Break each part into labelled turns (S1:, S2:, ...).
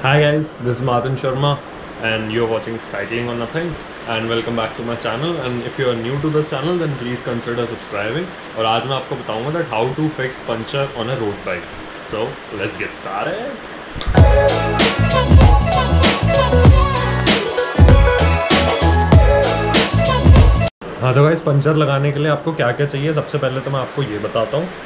S1: Hi guys, this is Martin Sharma and you're watching Cycling or Nothing and welcome back to my channel. And if you are new to this channel then please consider subscribing. और आज मैं आपको बताऊंगा that how to fix puncture on a road bike. So let's get started. हाँ तो guys, puncture लगाने के लिए आपको क्या क्या चाहिए सबसे पहले तो मैं आपको ये बताता हूँ।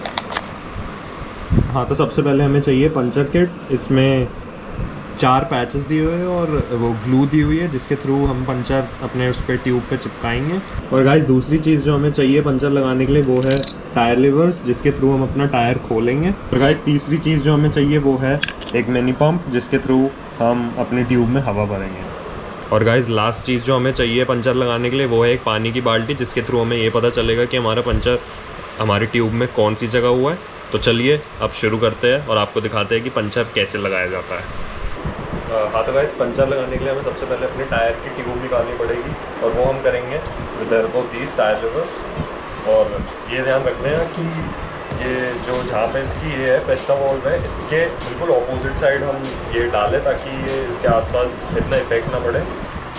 S1: हाँ तो सबसे पहले हमें चाहिए पंचर किट। इसमें 4 पैचेस दिए हुए हैं और वो ग्लू दी हुई है जिसके थ्रू हम पंचर अपने उस पर ट्यूब पे चिपकाएंगे। और गाइस दूसरी चीज़ जो हमें चाहिए पंचर लगाने के लिए वो है टायर लिवर्स जिसके थ्रू हम अपना टायर खोलेंगे। और गाइस तीसरी चीज़ जो हमें चाहिए वो है एक मिनी पंप जिसके थ्रू हम अपनी ट्यूब में हवा भरेंगे। और गाइस लास्ट चीज़ जो हमें चाहिए पंचर लगाने के लिए वो है एक पानी की बाल्टी जिसके थ्रू हमें ये पता चलेगा कि हमारा पंचर हमारी ट्यूब में कौन सी जगह हुआ है। तो चलिए अब शुरू करते हैं और आपको दिखाते हैं कि पंचर कैसे लगाया जाता है। हाँ तो गाइस पंचर लगाने के लिए हमें सबसे पहले अपने टायर की ट्यूब निकालनी पड़ेगी और वो हम करेंगे with help of these tyre levers. और ये ध्यान रखना है कि ये जो जहाँ पे इसकी ये है पेस्टा वॉल्व है इसके बिल्कुल ऑपोजिट साइड हम ये डालें ताकि ये इसके आसपास इतना इफेक्ट ना पड़े।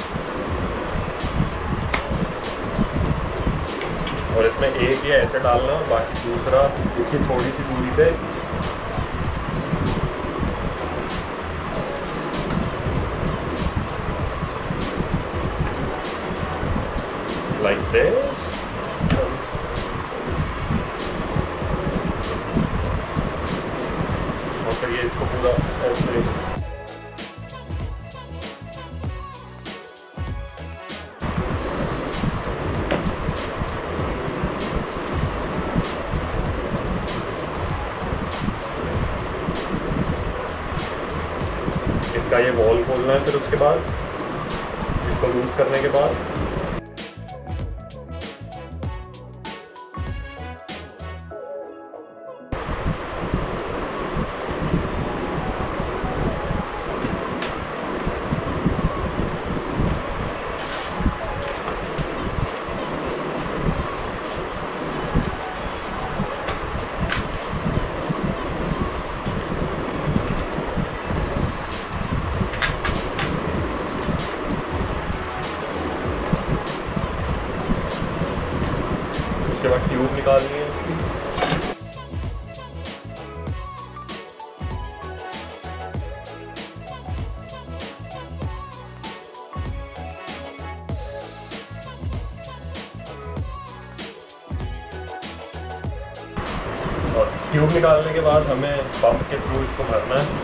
S1: और इसमें एक ये ऐसे डालना और बाकी दूसरा इसकी थोड़ी सी दूरी पे like this। और फिर ये इसको पूरा ऐसे इसका ये वॉल खोलना है। फिर उसके बाद इसको लूज करने के बाद उसके बाद ट्यूब निकालनी है इसकी। और ट्यूब निकालने के बाद हमें पंप के थ्रू इसको भरना है।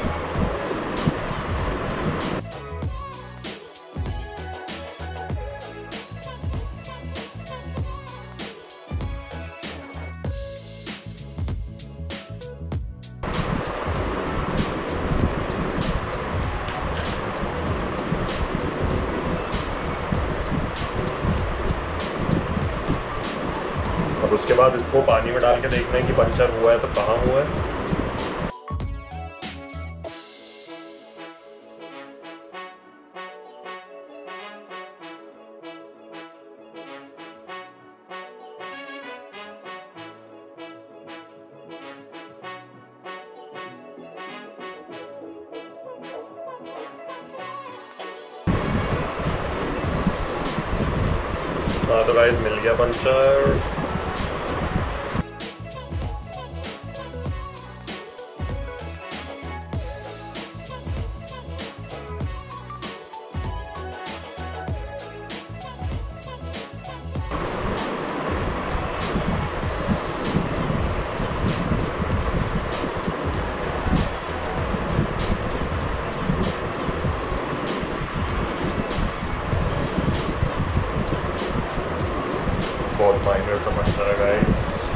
S1: और उसके बाद इसको पानी में डाल के देखना है कि पंचर हुआ है तो कहाँ हुआ है। हाँ तो गाइस मिल गया पंचर। बहुत माइनर समझता है गाइस।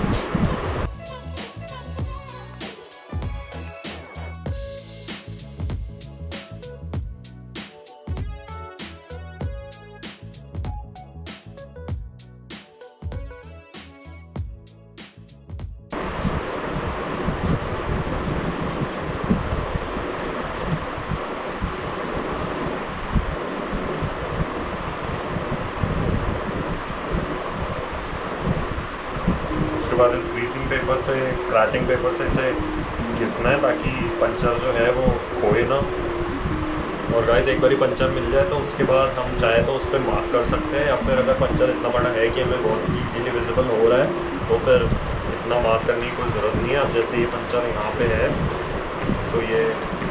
S1: बाद इस ग्रीसिंग पेपर से, स्क्रैचिंग पेपर से इसे घिसना है ताकि पंचर जो है वो खोए ना। और गाइस एक बार ही पंचर मिल जाए तो उसके बाद हम चाहे तो उस पर मार्क कर सकते हैं, या फिर अगर पंचर इतना बड़ा है कि हमें बहुत इजीली विजिबल हो रहा है तो फिर इतना मार्क करने की कोई ज़रूरत नहीं है। अब जैसे ये पंचर यहाँ पे है तो ये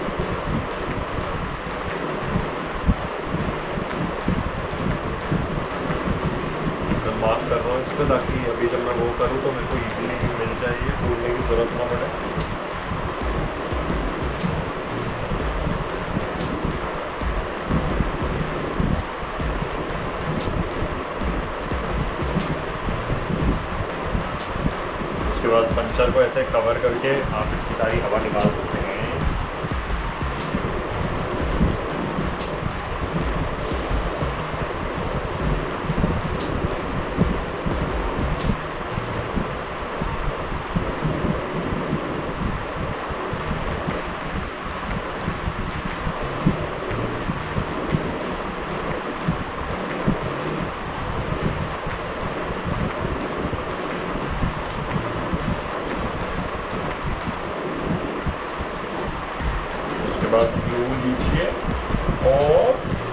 S1: मार्क कर रहा हूँ इस पर, ताकि अभी जब मैं वो करूँ तो मेरे को इजीली मिल जाए, ये ढूंढने की ज़रूरत ना पड़े। उसके बाद पंचर को ऐसे कवर करके आप इसकी सारी हवा निकाल सकते हैं। उसके बाद ग्लू लीजिए और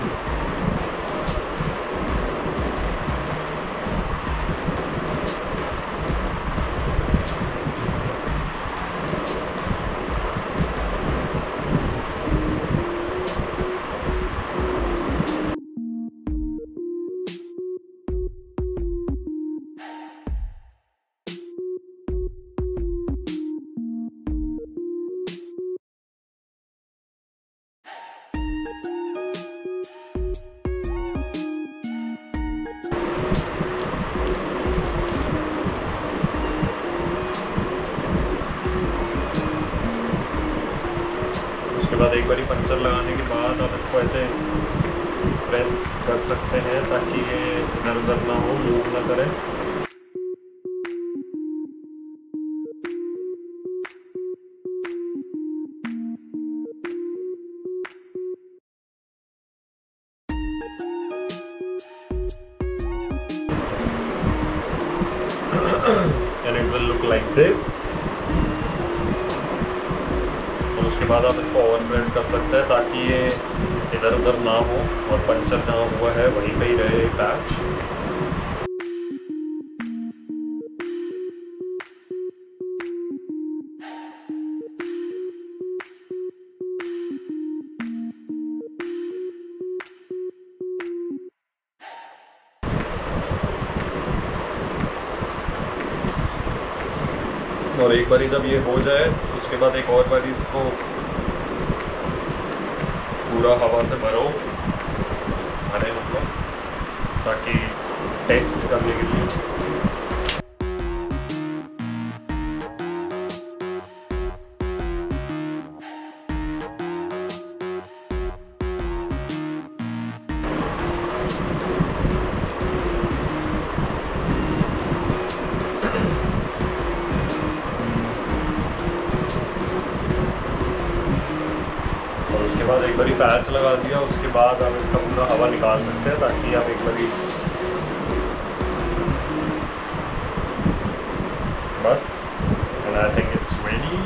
S1: उसके बाद एक बारी पंचर लगाने के बाद आप इसको ऐसे प्रेस कर सकते हैं ताकि ये इधर उधर ना हो, मूव ना करे। And it will look like this। और उसके बाद आप इसको और प्रेस कर सकते हैं ताकि ये इधर उधर ना हो और पंचर जहाँ हुआ है वहीं पे ही रहे पैच। और एक बारी जब ये हो जाए उसके बाद एक और बारी इसको पूरा हवा से भरो, भरे मतलब, ताकि टेस्ट करने के लिए। और उसके बाद एक बारी पैच लगा दिया, उसके बाद आप इसका पूरा हवा निकाल सकते हैं ताकि आप एक बारी बस। And I think it's ready.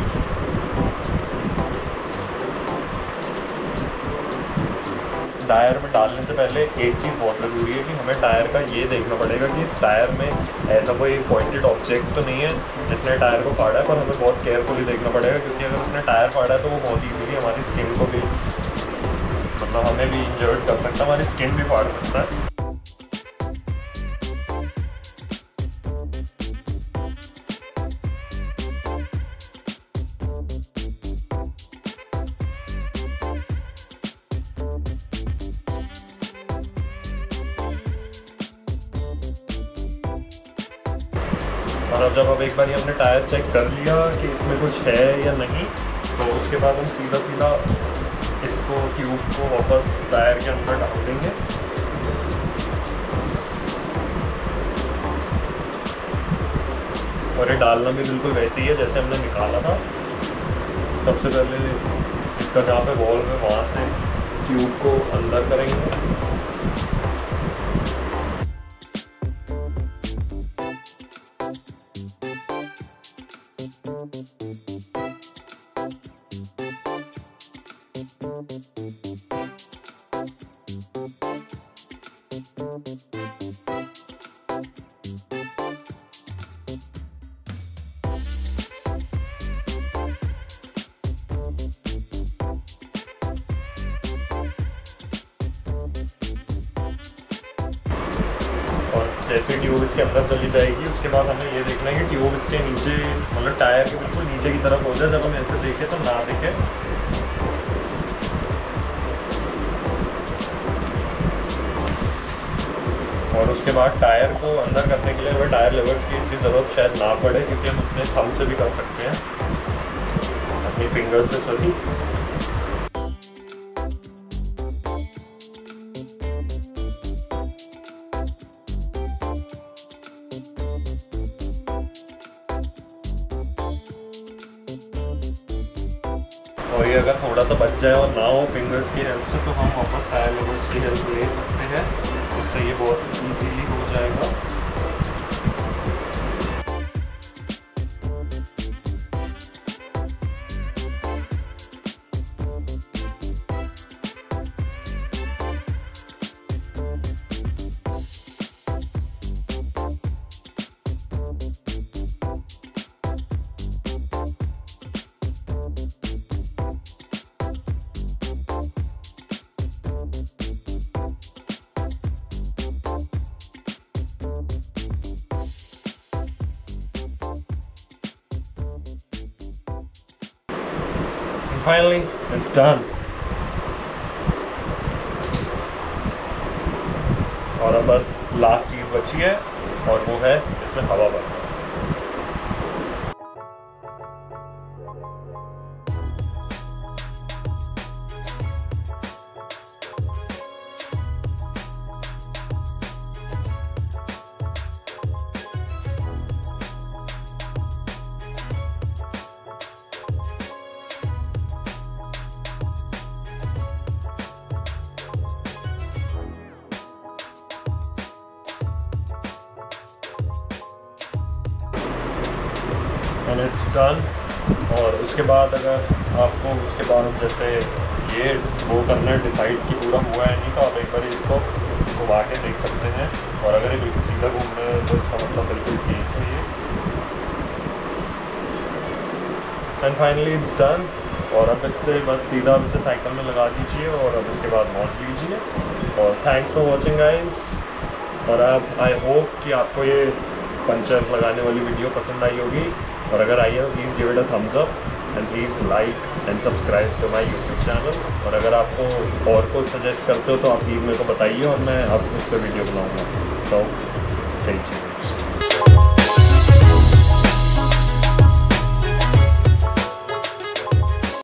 S1: Tyre में डालने से पहले एक चीज़ बहुत ज़रूरी है कि हमें टायर का ये देखना पड़ेगा कि इस टायर में ऐसा कोई पॉइंटेड ऑब्जेक्ट तो नहीं है जिसने टायर को फाड़ा है, पर हमें बहुत केयरफुली देखना पड़ेगा क्योंकि अगर उसने टायर फाड़ा है तो वो बहुत ईजीली हमारी स्किन को भी, मतलब हमें भी इंजर्ड कर सकता है, हमारी स्किन भी फाड़ सकता है। और अब जब एक बार हमने टायर चेक कर लिया कि इसमें कुछ है या नहीं, तो उसके बाद हम सीधा सीधा इसको ट्यूब को वापस टायर के अंदर डाल देंगे। और ये डालना भी बिल्कुल वैसे ही है जैसे हमने निकाला था। सबसे पहले इसका जहाँ पे वॉल्व है वहाँ से ट्यूब को अंदर करेंगे। जैसे ट्यूब इसके अंदर चली जाएगी उसके बाद हमें ये देखना है कि ट्यूब इसके नीचे, मतलब टायर के बिल्कुल नीचे की तरफ हो जाए। जब हम ऐसे देखें तो ना दिखे। और उसके बाद टायर को अंदर करने के लिए हमें टायर लेवर्स की इतनी ज़रूरत शायद ना पड़े, क्योंकि हम अपने थंब से भी कर सकते हैं, अपनी फिंगर्स से। सॉरी। और ये अगर थोड़ा सा बच जाए और ना हो फिंगर्स की हेल्प से, तो हम वापस टायर लेवर्स की हेल्प ले सकते हैं। उससे ये बहुत इजीली हो जाएगा। Finally, it's done. और अब बस लास्ट चीज़ बची है और वो है इसमें हवा भरना। And it's done. और उसके बाद अगर आपको उसके बाद जैसे ये वो करना है डिसाइड कि पूरा हुआ है नहीं, तो आप एक बार इसको घुमा के देख सकते हैं। और अगर ये बिल्कुल सीधा घूम रहे हैं तो इसका मतलब बिल्कुल ठीक है ये। And finally it's done. और अब इससे बस सीधा अब इसे साइकिल में लगा दीजिए और अब इसके बाद मौज लीजिए। और थैंक्स फॉर वॉचिंग गाइज। और अब आई होप कि आपको ये पंचर लगाने वाली वीडियो पसंद आई होगी। और अगर आई है तो please give it a thumbs up and please like and subscribe to my YouTube channel. और अगर आपको और को सजेस्ट करते हो तो आप प्लीज़ मेरे को बताइए और मैं आपको उस पर वीडियो बनाऊँगा। तो स्टे ट्यून्ड।